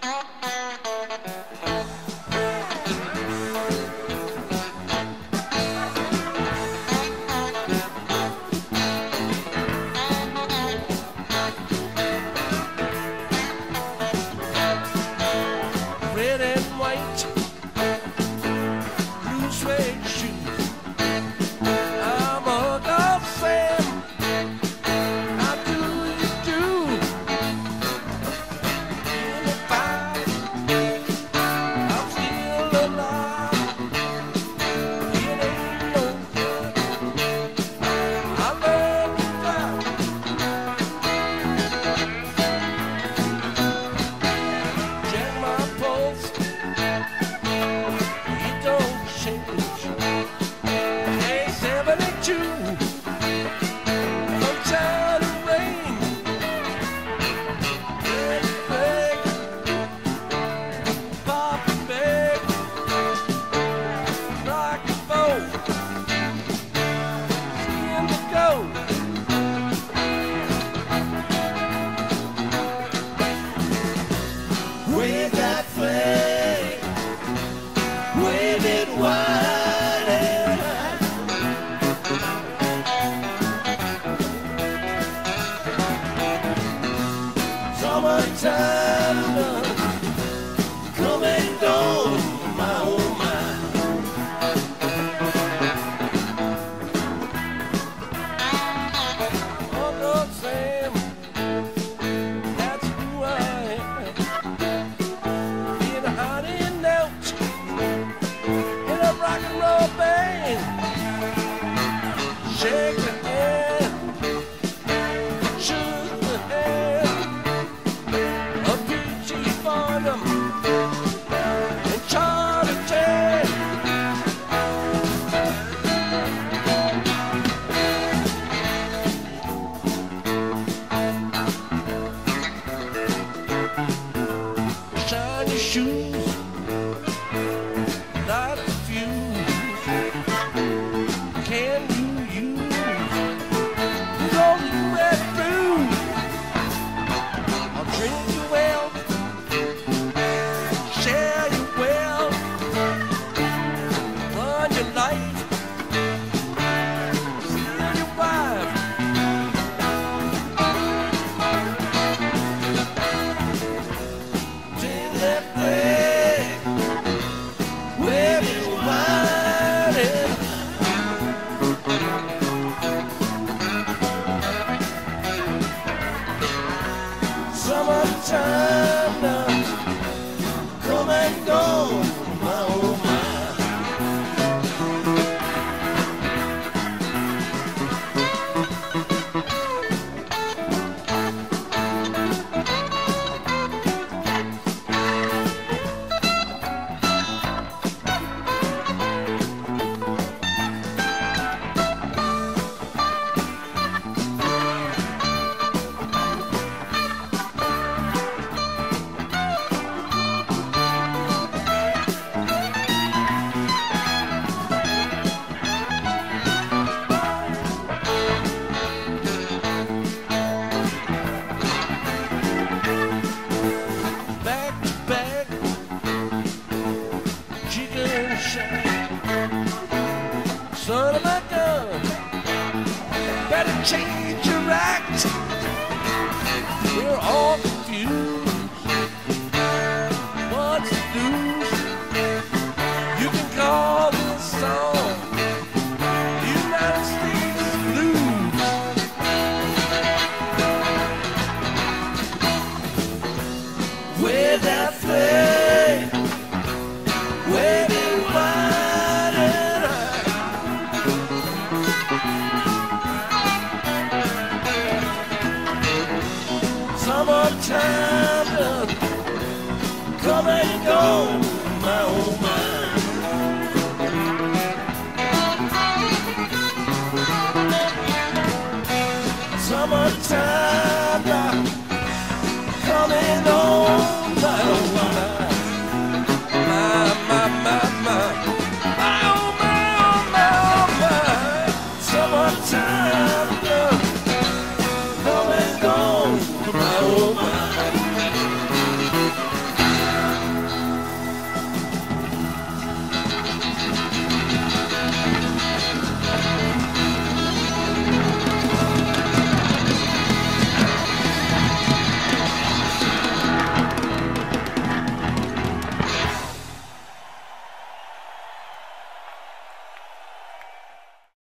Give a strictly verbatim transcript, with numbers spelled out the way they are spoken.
Red and white, blue suede shoes. I'm a golf fan. How do you do? In the fight, I'm still alive. It ain't no good. I love to fly. Check my pulse. It don't change. Hey, seventy-two. Sunshine and rain. Red flag. Pop bag. Rock and roll. Skin to go. Wave that flag. Wave it wide and high. Summertime, come and go, my oh my. Uncle Sam, that's who I am. Being hiding out in a rock and roll band. Shake the hand, shook the hand of P G Farnham and Charlie Chan. Shine your shoes, light the fuse. Can you use golden red brew? I'll drink you well, share you well, run your life, steal your wife. Take that flag, wave it wide and summertime now, come and go, my oh my. Back to back, chicken shack. Son of a gun, better change your act. We're all confused. What's to lose? You can call this song United States Blues. Wave that flag, wave it wide and high. Summertime, come and go, my old